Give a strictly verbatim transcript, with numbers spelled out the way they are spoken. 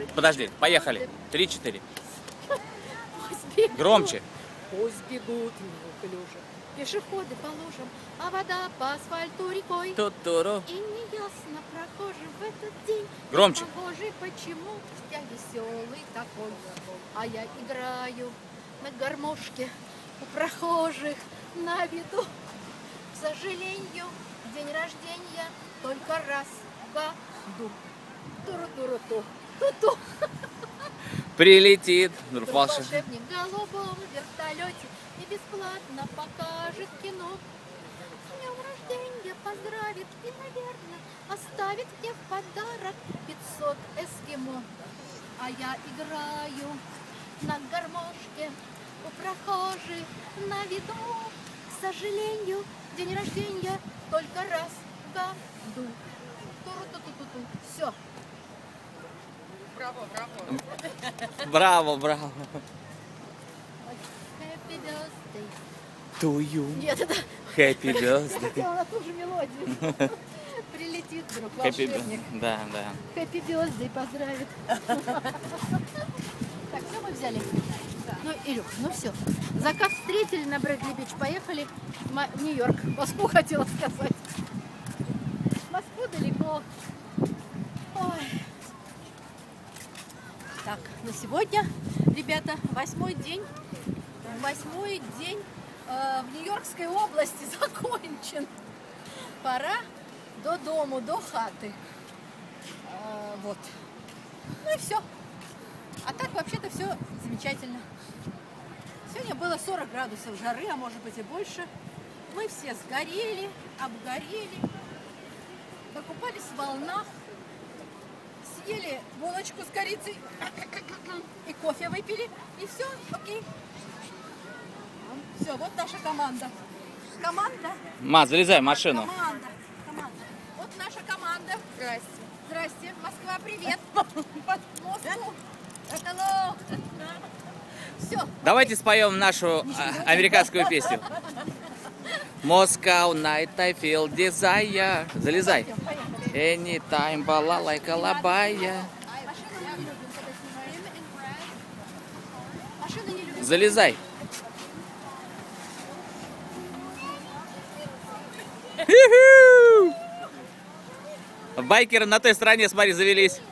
Подожди, поехали. Три-четыре. Громче. Пусть бегут неуклюже пешеходы по лужам, а вода по асфальту рекой. Ту-туру. И неясно прохожим в этот день. Громче. Похожий, почему я веселый такой, а я играю на гармошке у прохожих на виду. К сожалению, день рождения только раз в году. Туру-туру-ту, ту-ту. Прилетит Вдруг волшебник. волшебник в голубом вертолете и бесплатно покажет кино. С днем рождения поздравит и, наверное, оставит мне в подарок пятьсот эскимо. А я играю на гармошке у прохожих на виду. К сожалению, день рождения только раз в году. Туру-ту-ту-ту-ту. Все. Браво, браво. Браво, браво. Happy birthday. To you. Нет, это Happy я birthday. хотела на ту же мелодию. Прилетит вдруг Happy волшебник. birthday. Да, да. Happy birthday поздравит. Так, все мы взяли? Ну, Илюх, ну все. Закат встретили на Брэдли Бич, поехали в Ма- в Нью-Йорк. В Москву хотела сказать. В Москву далеко. Ой. Так, на сегодня, ребята, восьмой день, восьмой день э, в Нью-Йоркской области закончен. Пора до дому, до хаты. Э, вот. Ну и все. А так вообще-то все замечательно. Сегодня было сорок градусов жары, а может быть и больше. Мы все сгорели, обгорели, докупались в волнах. Съели булочку с корицей и кофе выпили, и все, окей. Все, вот наша команда. Команда. Ма, залезай в машину. Команда. Команда. Вот наша команда. Здрасте. Здрасте. Москва, привет. Москву. Hello. Все. Давайте споем нашу а, американскую песню. Moscow night I feel desire. Залезай. Anytime балалайка лабая. Машины не любят. Залезай. Ху-ху! Байкеры на той стороне, смотри, завелись.